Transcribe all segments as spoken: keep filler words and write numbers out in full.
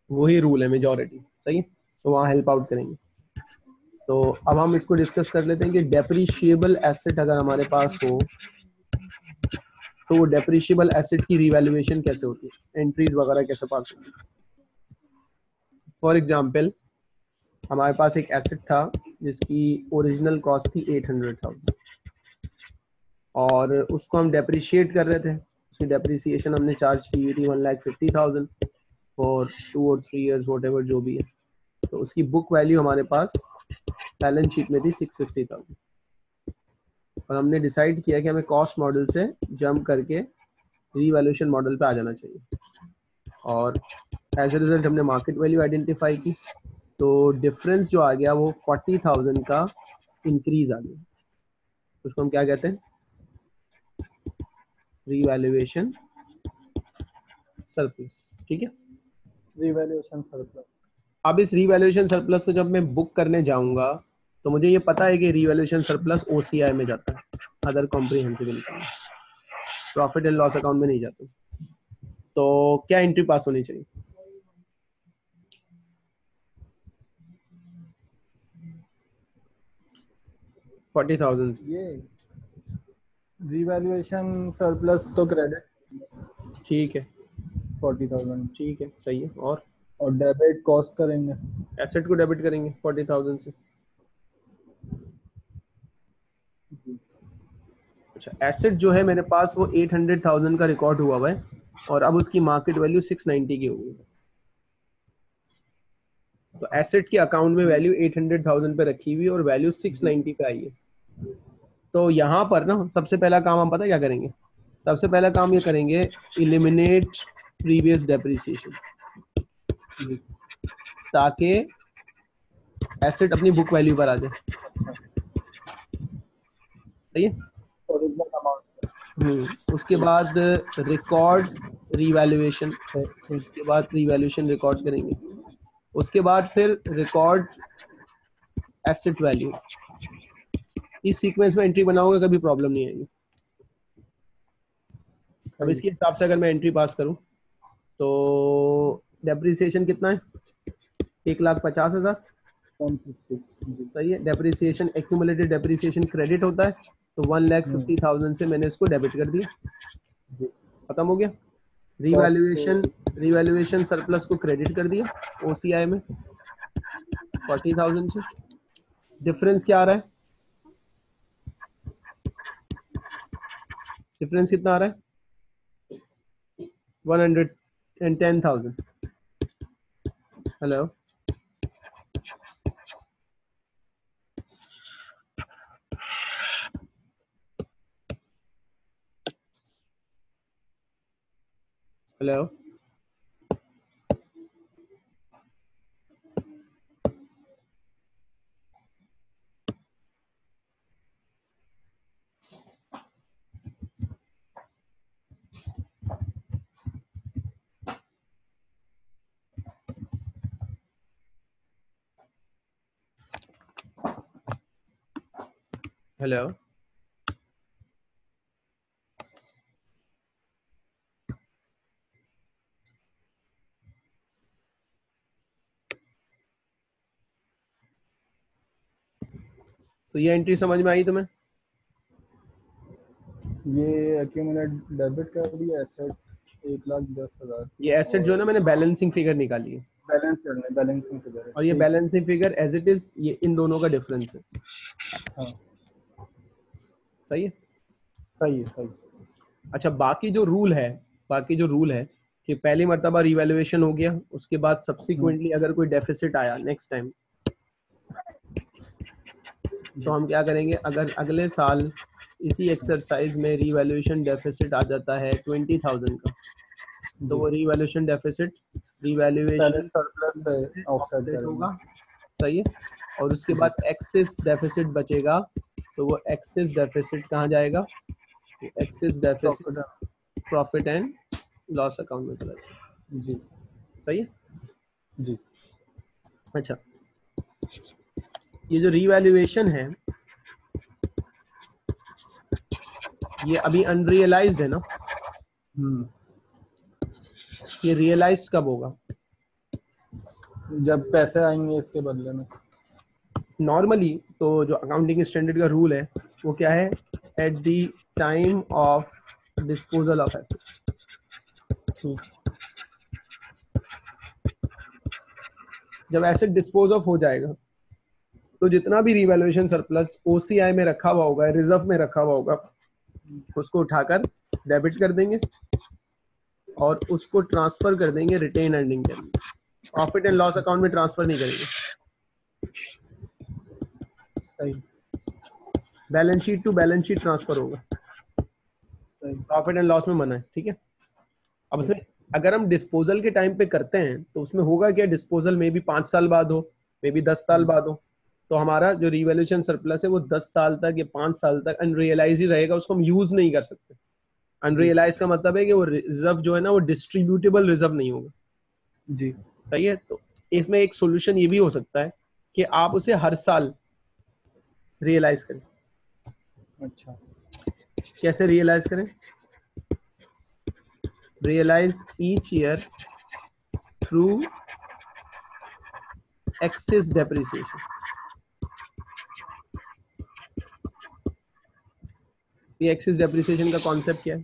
वही रूल है मेजॉरिटी, सही है, तो वहाँ हेल्प आउट करेंगे। तो अब हम इसको डिस्कस कर लेते हैं कि डेप्रिशिएबल एसेट अगर हमारे पास हो तो वो डेप्रिशिएबल एसेट की रिवैल्यूएशन कैसे होती है, एंट्रीज वगैरह कैसे पास होती है। फॉर एग्जाम्पल हमारे पास एक एसेट था जिसकी ओरिजिनल कॉस्ट थी एट हंड्रेड थाउजेंड और उसको हम डेप्रिशिएट कर रहे थे, उसकी डेप्रिसिएशन हमने चार्ज की हुई थी one lakh fifty thousand for two और थ्री इयर्स वॉट एवर जो भी है। तो उसकी बुक वैल्यू हमारे पास बैलेंस शीट में थी सिक्स फिफ्टी थाउजेंड और हमने डिसाइड किया कि हमें कॉस्ट मॉडल से जंप करके रीवैल्यूएशन मॉडल पे आ जाना चाहिए और एज ए रिजल्ट हमने मार्केट वैल्यू आइडेंटिफाई की। तो डिफरेंस जो आ गया वो फोर्टी थाउजेंड का इंक्रीज आ गया, उसको हम क्या कहते हैं, रीवैल्यूएशन सरप्लस। ठीक है, रिवैल्यूएशन सरप्लस। अब इस रीवैल्यूएशन सरप्लस को जब मैं बुक करने जाऊंगा तो मुझे ये पता है कि रीवैल्यूएशन सरप्लस ओसीआई में जाता है, other comprehensive income, profit and loss account में नहीं जाता। तो क्या एंट्री पास होनी चाहिए, फोर्टी थाउजेंड। ये रिवैल्यूएशन सरप्लस तो क्रेडिट, ठीक है, फोर्टी थाउजेंड। ठीक है, सही है। और और डेबिट कॉस्ट करेंगे, एसेट को डेबिट करेंगे फोर्टी थाउजेंड से। अच्छा, एसेट जो है मेरे पास वो एट हंड्रेड थाउजेंड का रिकॉर्ड हुआ हुआ है और अब उसकी मार्केट वैल्यू सिक्स नाइन्टी की हो गई। तो एसेट के अकाउंट में वैल्यू एट हंड्रेड थाउजेंड पे रखी हुई और वैल्यू सिक्स नाइन्टी पे आई है। तो यहाँ पर ना सबसे पहला काम हम पता क्या करेंगे, सबसे पहला काम ये करेंगे इलिमिनेट प्रीवियस डेप्रिसिएशन, ताकि एसेट अपनी बुक वैल्यू पर आ जाए। सही है। Original amount. हम्म उसके बाद रिकॉर्ड रीवैल्यूएशन, उसके बाद रीवैल्यूएशन रिकॉर्ड करेंगे, उसके बाद फिर रिकॉर्ड एसेट वैल्यू। इस सीक्वेंस में एंट्री बनाओगे कभी प्रॉब्लम नहीं आएगी। अब इसके हिसाब से अगर मैं एंट्री पास करूं तो डेप्रिसिएशन कितना है, एक लाख पचास हजार। सही है, डेप्रिसिएशन एक्यूमुलेटेड डेप्रिसिएशन क्रेडिट होता है तो वन लाख फिफ्टी थाउजेंड से मैंने इसको डेबिट कर दिया, खत्म हो गया। रिवैल्यूएशन रिवैल्यूएशन सरप्लस को क्रेडिट कर दिया ओसीआई में फोर्टी थाउजेंड से। डिफरेंस क्या आ रहा है, डिफरेंस कितना आ रहा है, one hundred and ten thousand. Hello, hello, hello. तो ये एंट्री समझ में आई तुम्हें, ये एक्यूमुलेट डेबिट कर दिया एसेट एक लाख दस हजार। ये एसेट जो है ना मैंने बैलेंसिंग फिगर निकाली है बैलेंस करना, बैलेंसिंग फिगर। और ये balancing figure as it is ये इन दोनों का डिफरेंस है। हाँ सही है, सही है, सही। अच्छा बाकी जो रूल है, बाकी जो रूल है कि पहली मर्तबा रिवैल्यूएशन हो गया, उसके बाद सब्सिक्वेंटली अगर कोई डेफिसिट आया नेक्स्ट टाइम तो हम क्या करेंगे, अगर अगले साल इसी एक्सरसाइज में रिवैल्यूएशन डेफिसिट आ जाता है ट्वेंटी थाउजेंड का तो वो रिवैल्यूएशन डेफिसिट रिवैल्यूएशन सरप्लस से ऑफसेट करेंगे। होगा। सही है, और उसके बाद एक्सेस डेफिसिट बचेगा तो वो एक्सेस डेफिसिट कहाँ जाएगा, excess deficit profit and loss account में चला जाएगा। जी सही है जी। अच्छा, ये जो रिवैल्यूएशन है ये अभी अनरियलाइज्ड है ना, ये रियलाइज्ड कब होगा, जब पैसे आएंगे इसके बदले में। नॉर्मली तो जो अकाउंटिंग स्टैंडर्ड का रूल है वो क्या है, at the time of disposal of asset. ठीक। जब एसेट डिस्पोज ऑफ हो जाएगा तो जितना भी रिवैल्यूएशन सरप्लस ओसीआई में रखा हुआ होगा, रिजर्व में रखा हुआ होगा, उसको उठाकर डेबिट कर देंगे और उसको ट्रांसफर कर देंगे रिटेन अर्निंग के अंदर। प्रॉफिट एंड लॉस अकाउंट में ट्रांसफर नहीं करेंगे। सही। Balance sheet to balance sheet transfer होगा, सही। प्रॉफिट एंड लॉस में मना है, ठीक है। अब उसमें अगर हम डिस्पोजल के टाइम पे करते हैं तो उसमें होगा क्या, डिस्पोजल में भी पांच साल बाद हो, मे भी दस साल बाद हो, तो हमारा जो रिवैल्यूएशन सरप्लस है वो दस साल तक या पांच साल तक अनरियलाइज ही रहेगा, उसको हम यूज नहीं कर सकते। अनरियलाइज का मतलब है कि वो रिजर्व जो है ना वो डिस्ट्रीब्यूटेबल रिजर्व नहीं होगा जी। सही है। तो इसमें एक सोल्यूशन ये भी हो सकता है कि आप उसे हर साल रियलाइज करें। अच्छा। कैसे रियलाइज करें, realise each year through excess depreciation. ये एक्सेस डेप्रिसिएशन का कॉन्सेप्ट क्या है,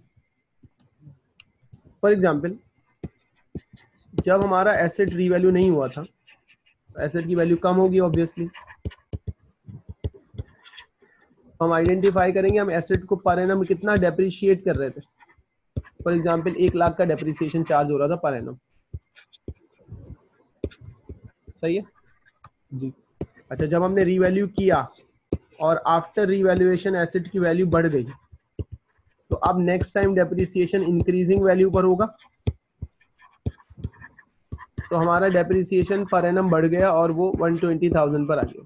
फॉर एग्जांपल जब हमारा एसेट रीवैल्यू नहीं हुआ था, एसेट की वैल्यू कम होगी ऑब्वियसली, हम आइडेंटिफाई करेंगे हम एसेट को पर एनम कितना डेप्रिशिएट कर रहे थे। फॉर एग्जांपल एक लाख का डेप्रिसिएशन चार्ज हो रहा था पर एनम, सही है जी। अच्छा, जब हमने रीवैल्यू किया और आफ्टर रीवैल्यूएशन एसेट की वैल्यू बढ़ गई, तो अब next time depreciation increasing value पर होगा, तो हमारा डेप्रिसिएशन पर एनम बढ़ गया और वो वन ट्वेंटी थाउजेंड पर आ गया।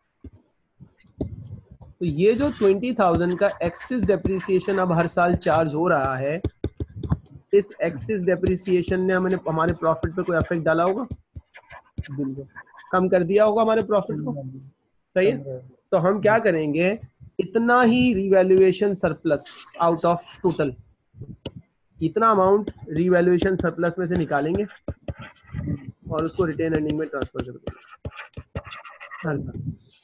तो ये जो ट्वेंटी थाउजेंड का एक्सेस डेप्रिसिएशन अब हर साल चार्ज हो रहा है, इस एक्सेस डेप्रिसिएशन ने हमें हमारे प्रॉफिट पे कोई इफेक्ट डाला होगा, बिल्कुल। कम कर दिया होगा हमारे प्रॉफिट को, सही है। तो हम क्या करेंगे, इतना ही revaluation surplus out of total, इतना अमाउंट रिवैल्यूएशन सरप्लस में से निकालेंगे और उसको रिटेन अर्निंग में ट्रांसफर कर देंगे हर साल।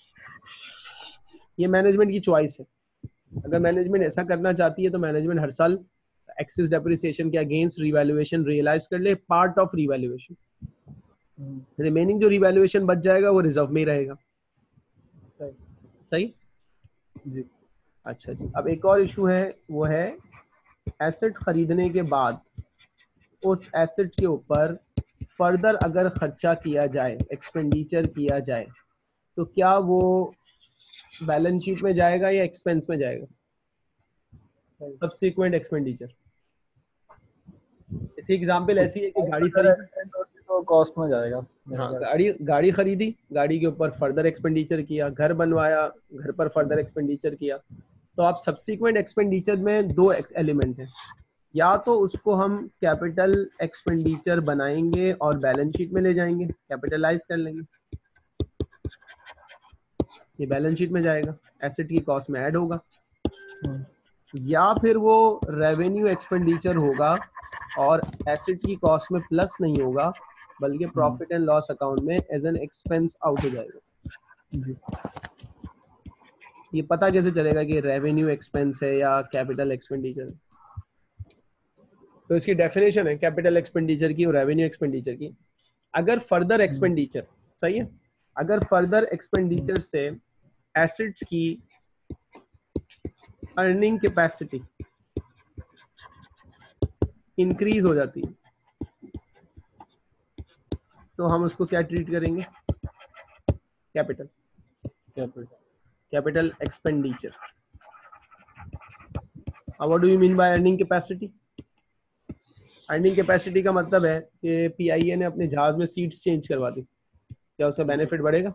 ये मैनेजमेंट की चॉइस है, अगर मैनेजमेंट ऐसा करना चाहती है तो मैनेजमेंट हर साल एक्सेस डेप्रिसिएशन के अगेंस्ट रिवैल्यूएशन रियलाइज कर ले, पार्ट ऑफ रिवैल्यूएशन, रिमेनिंग जो रिवैल्यूएशन बच जाएगा वो रिजर्व में ही रहेगा, सही। सही जी। अच्छा जी। अब एक और इशू है, वो है एसेट खरीदने के बाद उस एसेट के ऊपर फर्दर अगर खर्चा किया जाए, एक्सपेंडिचर किया जाए, तो क्या वो बैलेंस शीट में जाएगा या एक्सपेंस में जाएगा, सब्सिक्वेंट एक्सपेंडिचर। इसी एग्जांपल ऐसी है कि गाड़ी खरीदी तो कॉस्ट में जाएगा। हाँ, गाड़ी गाड़ी खरीदी, गाड़ी के ऊपर फर्दर एक्सपेंडिचर किया, घर बनवाया, घर पर फर्दर एक्सपेंडिचर किया, तो आप सब्सिक्वेंट एक्सपेंडिचर में दो एलिमेंट हैं, या तो उसको हम कैपिटल एक्सपेंडिचर बनाएंगे और बैलेंस शीट में ले जाएंगे, कैपिटलाइज कर लेंगे, ये बैलेंस शीट में जाएगा, एसेट की कॉस्ट में ऐड होगा, या फिर वो रेवेन्यू एक्सपेंडिचर होगा और एसेट की कॉस्ट में प्लस नहीं होगा बल्कि प्रॉफिट एंड लॉस अकाउंट में एज एन एक्सपेंस आउट हो जाएगा जी। ये पता कैसे चलेगा कि रेवेन्यू एक्सपेंस है या कैपिटल एक्सपेंडिचर है, तो इसकी डेफिनेशन है कैपिटल एक्सपेंडिचर की और रेवेन्यू एक्सपेंडिचर की। अगर फर्दर एक्सपेंडिचर, सही है, अगर फर्दर एक्सपेंडिचर से एसेट्स की अर्निंग कैपेसिटी इंक्रीज हो जाती है तो हम उसको क्या ट्रीट करेंगे, capital capital capital expenditure. What do you mean by earning capacity? Earning capacity का मतलब है कि पीआईए ने अपने जहाज में सीट्स चेंज करवा दी, क्या उसका बेनिफिट बढ़ेगा?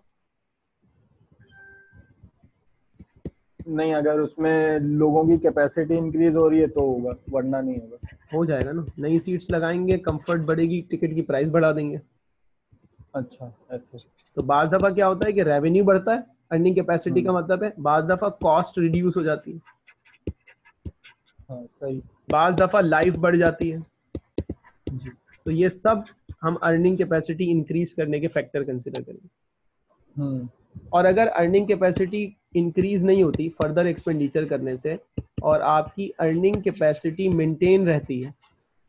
नहीं, अगर उसमें लोगों की कैपेसिटी इंक्रीज हो रही है तो होगा, वरना नहीं होगा। हो जाएगा ना, नई सीट्स लगाएंगे, कंफर्ट बढ़ेगी, टिकट की प्राइस बढ़ा देंगे। अच्छा, ऐसे। तो बाज दफा क्या होता है कि रेवेन्यू बढ़ता है, अर्निंग कैपेसिटी का मतलब है बाज दफा कॉस्ट रिड्यूस हो जाती है, हाँ सही। बाज दफा लाइफ बढ़ जाती है जी। तो ये सब हम अर्निंग कैपेसिटी इंक्रीज करने के फैक्टर कंसिडर करेंगे। हम्म और अगर अर्निंग कैपेसिटी इंक्रीज नहीं होती फर्दर एक्सपेंडिचर करने से और आपकी अर्निंग कैपेसिटी मेंटेन रहती है,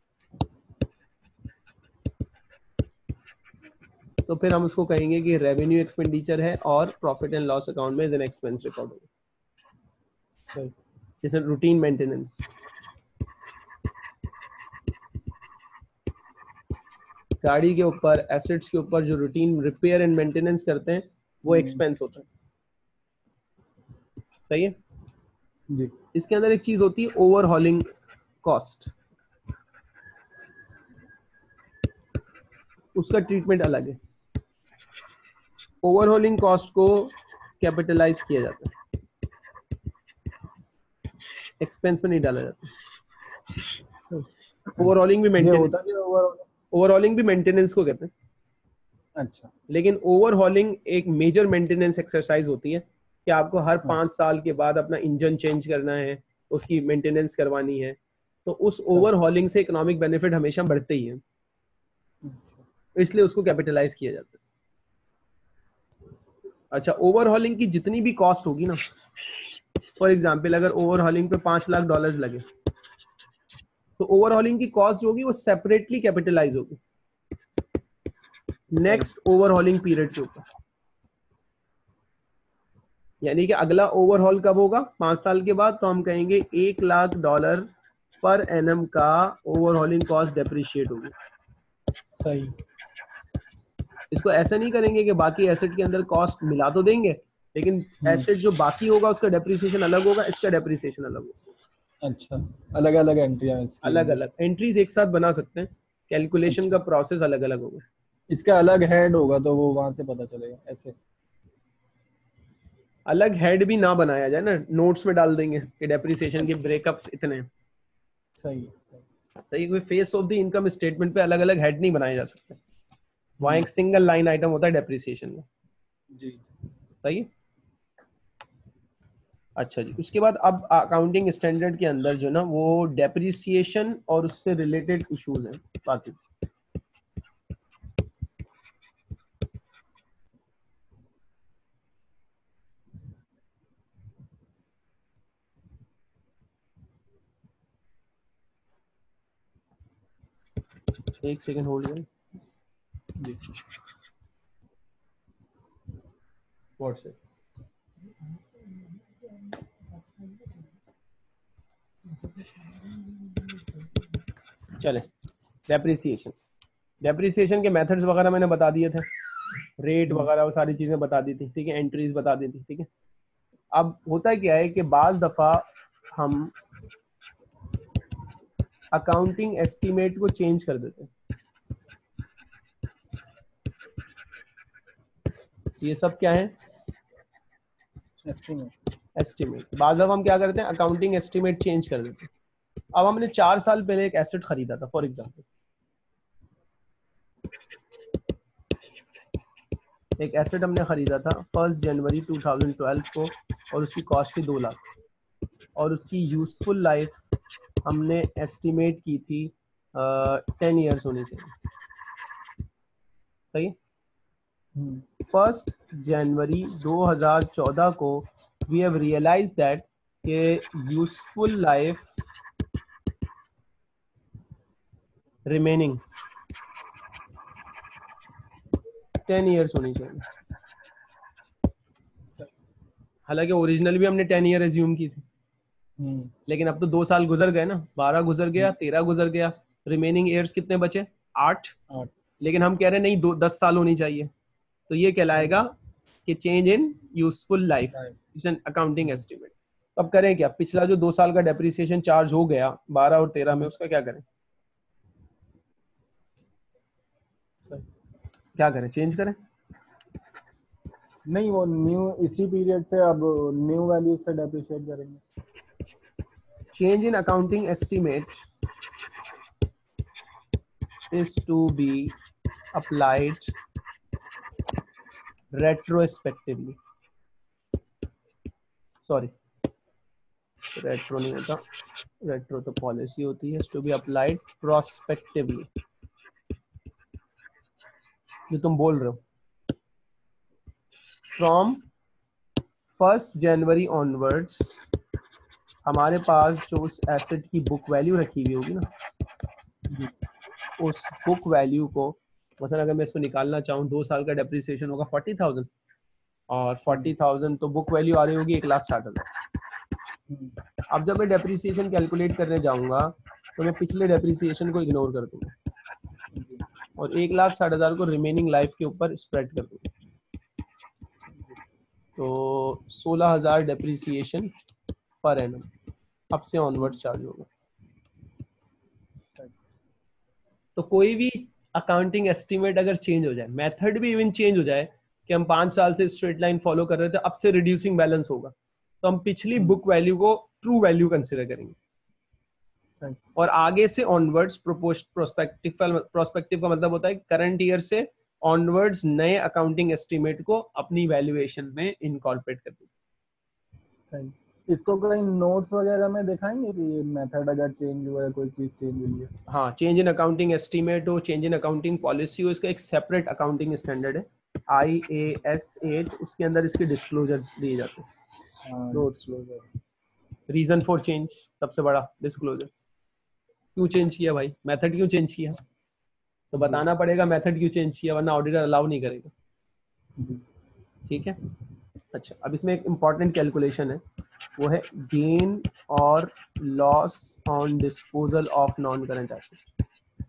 तो फिर हम उसको कहेंगे कि रेवेन्यू एक्सपेंडिचर है और प्रॉफिट एंड लॉस अकाउंट में एज एन एक्सपेंस रिकॉर्ड होगा। जैसे रूटीन मेंटेनेंस, गाड़ी के ऊपर, एसेट्स के ऊपर जो रूटीन रिपेयर एंड मेंटेनेंस करते हैं वो एक्सपेंस होता है। सही है जी। इसके अंदर एक चीज होती है ओवरहॉलिंग कॉस्ट, उसका ट्रीटमेंट अलग है। ओवरहॉलिंग कॉस्ट को कैपिटलाइज किया जाता है, एक्सपेंस में नहीं डाला जाता। ओवरहॉलिंग भी ये मेंटेनेंस, होता क्या ओवरऑल? ओवरहॉलिंग भी मेंटेनेंस को कहते हैं। अच्छा। लेकिन ओवरहॉलिंग एक मेजर मेंटेनेंस एक्सरसाइज होती है कि आपको हर अच्छा। पाँच साल के बाद अपना इंजन चेंज करना है, उसकी मेंटेनेंस करवानी है, तो उस अच्छा। ओवरहॉलिंग से इकोनॉमिक बेनिफिट हमेशा बढ़ते ही है, इसलिए उसको कैपिटलाइज किया जाता है। अच्छा, ओवरहॉलिंग की जितनी भी कॉस्ट होगी ना, फॉर एग्जांपल अगर ओवरहॉलिंग पे पांच लाख डॉलर्स लगे तो ओवरहॉलिंग की कॉस्ट जो होगी वो सेपरेटली कैपिटलाइज होगी नेक्स्ट ओवरहॉलिंग पीरियड के ऊपर। यानी कि अगला ओवरहॉल कब होगा, पांच साल के बाद, तो हम कहेंगे एक लाख डॉलर पर एनम का ओवरहॉलिंग कॉस्ट डेप्रिशिएट होगी। सही। इसको ऐसा नहीं करेंगे कि बाकी एसेट के अंदर कॉस्ट मिला तो देंगे, लेकिन एसेट जो बाकी होगा उसका डेप्रिसिएशन अलग होगा, इसका डेप्रिसिएशन अलग होगा। अच्छा, अलग अलग एंट्रियां इसकी अलग होंगी। अलग एंट्रीज एक साथ बना सकते हैं, कैलकुलेशन अच्छा। का प्रोसेस अलग अलग होगा। इसका अलग हेड होगा तो वो वहां से पता चलेगा ऐसे। अलग हेड भी ना बनाया जाए ना, नोट्स में डाल देंगे कि डेप्रिसिएशन के ब्रेकअप्स इतने हैं। सही है। सही, कोई face of the income statement पे अलग अलग हेड नहीं बनाए जा सकते, वहां हम्म, एक सिंगल लाइन आइटम होता है डेप्रिसिएशन में। जी। सही है। अच्छा जी, उसके बाद अब अकाउंटिंग स्टैंडर्ड के अंदर जो ना वो डेप्रिसिएशन और उससे रिलेटेड इश्यूज हैं बाकी। एक सेकेंड होल्ड करें। जी। व्हाट्सएप चले। डेप्रिसिएशन, डेप्रिसिएशन के मेथड्स वगैरह मैंने बता दिए थे, रेट हम्म, वगैरह वो सारी चीजें बता दी थी, ठीक है, एंट्रीज बता दी थी, ठीक है। अब होता क्या है कि बाज दफा हम अकाउंटिंग एस्टीमेट को चेंज कर देते हैं। ये सब क्या है, एस्टीमेट। एस्टीमेट। बाज दफा हम क्या करते हैं, अकाउंटिंग एस्टीमेट चेंज कर देते हैं। अब हमने चार साल पहले एक एसेट खरीदा था, फॉर एग्जाम्पल एक एसेट हमने खरीदा था first January two thousand twelve को, और उसकी कॉस्ट थी दो लाख, और उसकी यूजफुल लाइफ हमने एस्टिमेट की थी टेन इयर्स होनी चाहिए। सही। फर्स्ट जनवरी दो हज़ार चौदह को वी हैव रियलाइज दैट के useful life remaining ten years होनी चाहिए। हालांकि ओरिजिनल भी हमने टेन ईयर एज्यूम की थी, लेकिन अब तो दो साल गुजर गए ना, बारह गुजर गया, तेरह गुजर गया, रिमेनिंग ईयर्स कितने बचे, आठ। आठ। लेकिन हम कह रहे हैं नहीं, दो दस साल होनी चाहिए, तो ये कहलाएगा कि change in useful life is an accounting estimate. अब करें क्या, पिछला जो दो साल का डेप्रिसिएशन चार्ज हो गया बारह और तेरह में, उसका क्या करें, क्या करें, चेंज करें? नहीं, वो न्यू इसी पीरियड से अब न्यू वैल्यू से डेप्रिशिएट करेंगे। Change in accounting estimate is to be applied retrospectively. Sorry, retro नहीं होता, retro तो पॉलिसी होती है, to be applied prospectively. जो तुम बोल रहे हो, फ्रॉम फर्स्ट जनवरी ऑनवर्ड्स हमारे पास जो उस एसेट की बुक वैल्यू रखी हुई होगी ना, उस बुक वैल्यू को, मतलब अगर मैं इसको निकालना चाहूँ, दो साल का डेप्रिसिएशन होगा फोर्टी थाउजेंड, और फोर्टी थाउजेंड तो बुक वैल्यू आ रही होगी एक लाख साठ हजार। अब जब मैं डेप्रिसिएशन कैलकुलेट करने जाऊंगा तो मैं पिछले डेप्रिसिएशन को इग्नोर कर दूंगा और एक लाख साठ हजार को रिमेनिंग लाइफ के ऊपर स्प्रेड कर दूंगा। तो सोलह हजार डेप्रिसिएशन पर एनम अब से ऑनवर्ड चार्ज होगा। तो कोई भी अकाउंटिंग एस्टिमेट अगर चेंज हो जाए, मेथड भी इवन चेंज हो जाए, कि हम पांच साल से स्ट्रेट लाइन फॉलो कर रहे थे, अब से रिड्यूसिंग बैलेंस होगा, तो हम पिछली बुक वैल्यू को ट्रू वैल्यू कंसिडर करेंगे और आगे से ऑनवर्ड्स प्रोस्पेक्टिव प्रोस्पेक्टिव का मतलब होता है करंट ईयर से ऑनवर्ड्स नए अकाउंटिंग एस्टिमेट को अपनी वैल्यूएशन में इनकॉर्पोरेट कर देंगे। सही। इसको कहीं नोट्स वगैरह में दिखाएंगे कि ये मेथड अगर चेंज हुआ है, कोई चीज चेंज हुई है? हाँ, चेंज इन अकाउंटिंग एस्टीमेट हो, चेंज इन अकाउंटिंग पॉलिसी हो, इसका एक सेपरेट अकाउंटिंग स्टैंडर्ड है आई ए एस एट, उसके अंदर इसके डिस्क्लोजर्स दिए जाते हैं। हाँ, notes, disclosure. Reason for change, सबसे बड़ा डिस्क्लोजर, क्यों चेंज किया भाई, मेथड क्यों चेंज किया, तो बताना पड़ेगा मेथड क्यों चेंज किया, वरना ऑडिटर अलाउ नहीं करेगा। ठीक है। अच्छा, अब इसमें एक इम्पॉर्टेंट कैलकुलेशन है, वो है गेन और loss on disposal of non current asset.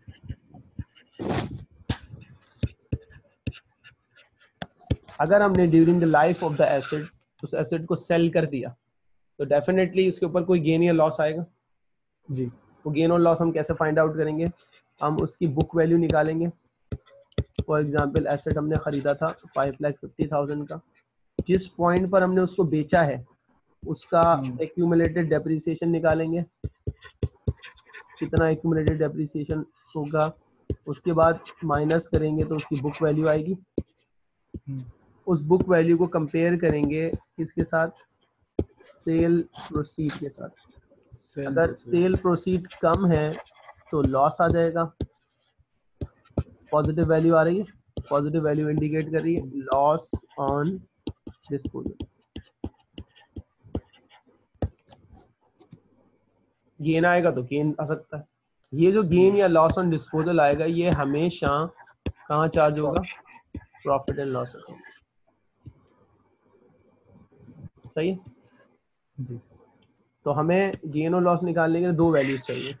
अगर हमने during the life of the asset उस एसेट को सेल कर दिया तो डेफिनेटली उसके ऊपर कोई गेन या लॉस आएगा जी। वो गेन और लॉस हम कैसे फाइंड आउट करेंगे, हम उसकी बुक वैल्यू निकालेंगे। फॉर एग्जांपल एसेट हमने खरीदा था फाइव लाख फिफ्टी थाउजेंड का, जिस पॉइंट पर हमने उसको बेचा है उसका एक्यूमुलेटेड डेप्रिसिएशन निकालेंगे, कितना एक्यूमुलेटेड डेप्रिसिएशन होगा, उसके बाद माइनस करेंगे तो उसकी बुक वैल्यू आएगी। उस बुक वैल्यू को कंपेयर करेंगे किसके साथ, सेल प्रोसीड के साथ। अगर सेल प्रोसीड कम है तो लॉस आ जाएगा, पॉजिटिव वैल्यू आ रही है, पॉजिटिव वैल्यू इंडिकेट कर रही है लॉस ऑन डिस्पोजल। गेन आएगा तो गेन आ सकता है, ये जो गेन या लॉस ऑन डिस्पोजल आएगा ये हमेशा कहाँ चार्ज होगा, प्रॉफिट एंड लॉस अकाउंट। सही है जी। तो हमें गेन और लॉस निकालने के लिए दो वैल्यूज चाहिए,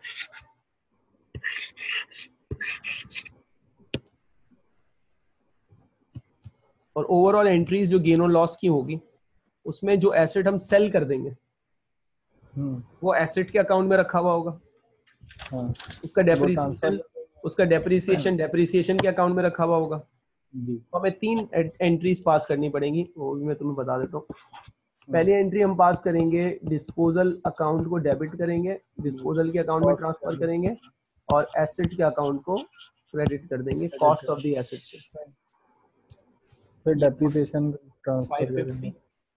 और ओवरऑल एंट्रीज जो गेन और लॉस की होगी उसमें जो एसेट हम सेल कर देंगे वो एसेट के अकाउंट में रखा हुआ होगा। हाँ। उसका डेप्रिसिएशन उसका डेप्रिसिएशन डेप्रिसिएशन के अकाउंट में रखा हुआ होगा जी। तो हमें तीन एंट्रीज पास करनी पड़ेंगी, वो भी मैं तुम्हें बता देता हूँ। पहली एंट्री हम पास करेंगे, डिस्पोजल अकाउंट को डेबिट करेंगे, डिस्पोजल के अकाउंट में ट्रांसफर करेंगे और एसेट के अकाउंट को क्रेडिट कर देंगे कॉस्ट ऑफ द एसेट से। फिर डेप्रिसिएशन ट्रांसफर करेंगे।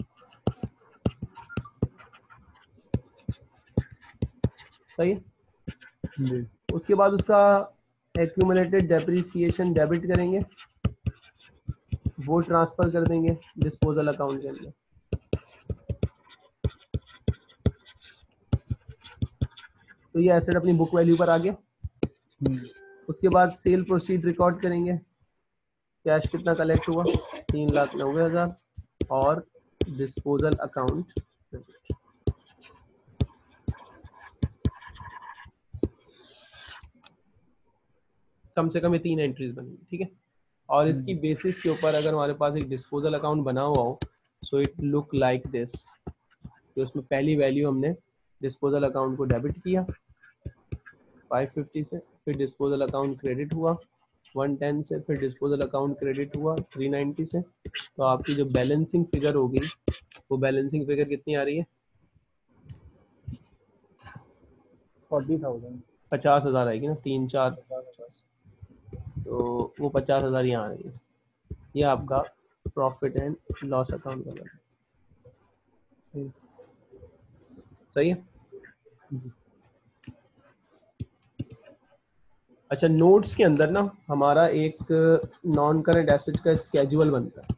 सही है जी। उसके बाद उसका एक्यूमुलेटेड डेप्रिसिएशन डेबिट करेंगे, वो ट्रांसफर कर देंगे डिस्पोजल अकाउंट के अंदर। तो ये एसेट अपनी बुक वैल्यू पर आ गया। उसके बाद सेल प्रोसीड रिकॉर्ड करेंगे, कैश कितना कलेक्ट हुआ, तीन लाख नब्बे हजार, और डिस्पोजल अकाउंट कम से कम ये तीन एंट्रीज बनेंगी। ठीक है। और इसकी बेसिस के ऊपर अगर हमारे पास एक डिस्पोजल अकाउंट बना हुआ हो, so it look like this, तो उसमें पहली वैल्यू हमने डिस्पोजल अकाउंट को डेबिट किया फाइव फिफ्टी से, फिर डिस्पोजल अकाउंट क्रेडिट हुआ वन टेन से, फिर डिस्पोजल अकाउंट क्रेडिट हुआ थ्री नाइंटी से। तो आपकी जो बैलेंसिंग फिगर होगी वो बैलेंसिंग फिगर कितनी आ रही है, फोर्टी थाउजेंड पचास हजार आएगी ना, तीन चार तो वो पचास हजार यहाँ आ रही है। ये आपका प्रॉफिट एंड लॉस अकाउंट बना है। सही है जी। अच्छा, नोट्स के अंदर ना हमारा एक नॉन करंट एसेट का स्केजुअल बनता है,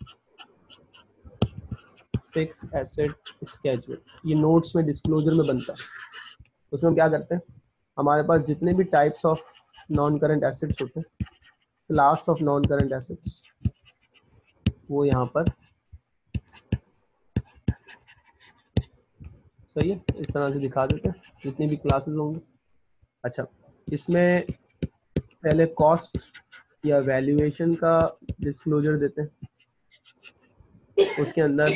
फिक्स एसेट स्केजुअल, ये नोट्स में डिस्क्लोजर में बनता है। उसमें हम क्या करते हैं, हमारे पास जितने भी types of non current assets होते हैं, class of non current assets, वो यहाँ पर सही है इस तरह से दिखा देते हैं जितनी भी क्लासेस होंगी। अच्छा, इसमें पहले कॉस्ट या वैल्यूएशन का डिस्क्लोजर देते हैं, उसके अंदर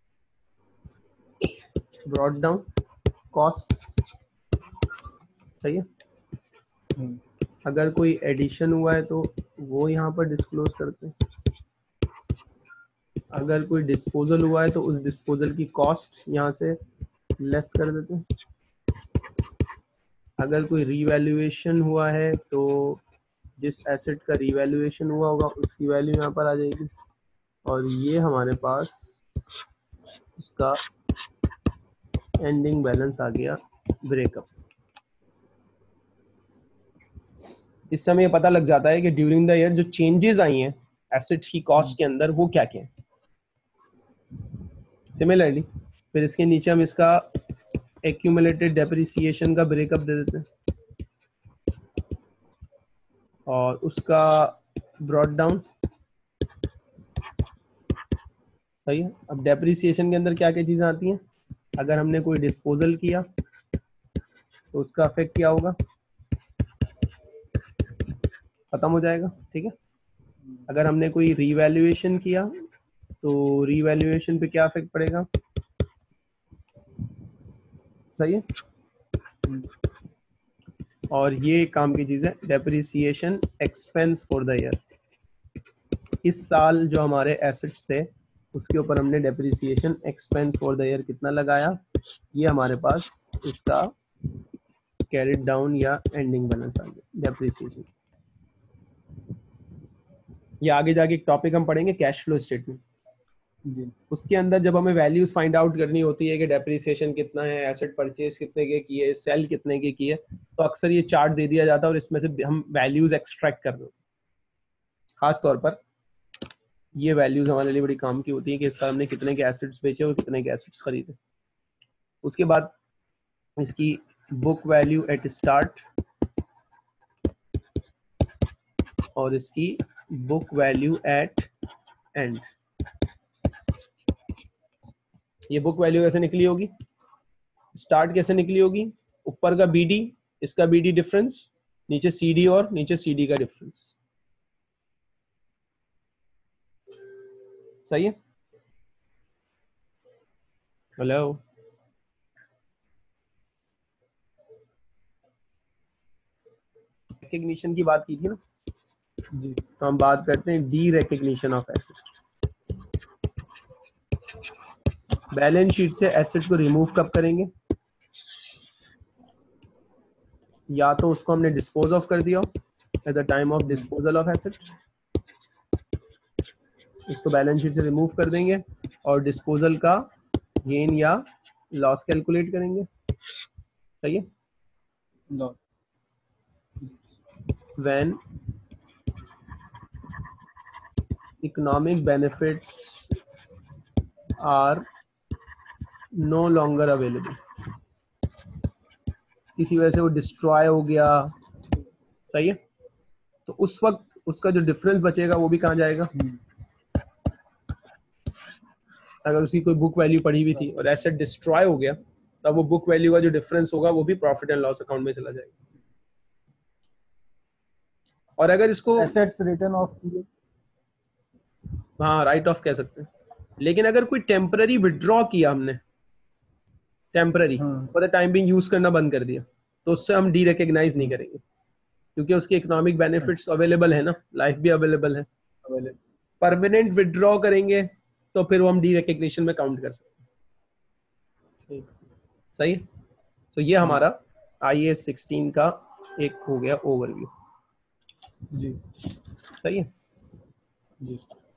ब्रॉट डाउन कॉस्ट, सही है। अगर कोई एडिशन हुआ है तो वो यहाँ पर डिस्क्लोज करते हैं, अगर कोई डिस्पोजल हुआ है तो उस डिस्पोजल की कॉस्ट यहाँ से लेस कर देते हैं, अगर कोई रीवैल्यूएशन हुआ है तो जिस एसेट का रीवैल्यूएशन हुआ होगा उसकी वैल्यू यहाँ पर आ जाएगी, और ये हमारे पास उसका एंडिंग बैलेंस आ गया ब्रेकअप। इस समय ये पता लग जाता है कि ड्यूरिंग द ईयर जो चेंजेस आई हैं एसेट्स की कॉस्ट के अंदर वो क्या क्या है। सिमिलरली फिर इसके नीचे हम इसका एक्यूमुलेटेड डेप्रिसिएशन का ब्रेकअप दे देते हैं और उसका ब्रॉट डाउन, सही है। अब डेप्रिसिएशन के अंदर क्या क्या चीजें आती हैं, अगर हमने कोई डिस्पोजल किया तो उसका इफेक्ट क्या होगा, खत्म हो जाएगा, ठीक है। अगर हमने कोई रीवैल्यूएशन किया तो रीवैल्यूएशन पे क्या इफेक्ट पड़ेगा, सही है। और ये काम की चीज है depreciation expense for the year, इस साल जो हमारे एसेट्स थे उसके ऊपर हमने depreciation expense for the year कितना लगाया, ये हमारे पास इसका कैरिड डाउन या एंडिंग बैलेंस आ गया डेप्रिसिएशन। ये आगे जाके एक टॉपिक हम पढ़ेंगे कैश फ्लो स्टेटमेंट, उसके अंदर जब हमें वैल्यूज फाइंड आउट करनी होती है कि डेप्रिसिएशन कितना है, एसेट परचेज कितने के किए, सेल कितने के किए, तो अक्सर ये चार्ट दे दिया जाता है और इसमें से हम वैल्यूज एक्सट्रैक्ट कर रहे हैं। खास तौर पर ये वैल्यूज हमारे लिए बड़ी काम की होती है कि इस साल हमने कितने के एसेट्स बेचे और कितने के एसेट्स खरीदे। उसके बाद इसकी बुक वैल्यू एट स्टार्ट और इसकी बुक वैल्यू एट एंड। ये बुक वैल्यू कैसे निकली होगी, स्टार्ट कैसे निकली होगी, ऊपर का बीडी, इसका बीडी डिफरेंस, नीचे सीडी और नीचे सीडी का डिफरेंस, सही है। हेलो, रिकग्निशन की बात की थी ना जी, तो हम बात करते हैं de recognition of assets. Balance sheet से एसेट को रिमूव कब करेंगे, या तो उसको हमने डिस्पोज ऑफ कर दिया at the time of disposal of asset, इसको बैलेंस शीट से रिमूव कर देंगे और डिस्पोजल का गेन या लॉस कैलकुलेट करेंगे, सही है। When economic benefits are no longer available, किसी वजह से वो डिस्ट्रॉय हो गया, सही है, तो उस वक्त उसका जो डिफरेंस बचेगा वो भी कहाँ जाएगा, अगर उसकी कोई बुक वैल्यू पड़ी हुई थी और एसेट डिस्ट्रॉय हो गया तब वो बुक वैल्यू का जो डिफरेंस होगा वो भी प्रॉफिट एंड लॉस अकाउंट में चला जाएगा। और अगर इसको एसेट्स रिटर्न ऑफ, हाँ राइट ऑफ कह सकते हैं, लेकिन अगर कोई टेम्पररी विड्रॉ किया हमने, temporary for the time being use करना बंद कर दिया, तो उससे हम डी रिकग्नाइज नहीं करेंगे क्योंकि उसके इकोनॉमिक बेनिफिट्स अवेलेबल है ना, लाइफ भी अवेलेबल है। परमानेंट विड्रॉ करेंगे तो फिर वो हम डी रिकग्निशन में काउंट कर सकते हैं, सही है। तो ये हमारा आई ए एस सिक्सटीन का एक हो गया ओवरव्यू जी, सही है जी।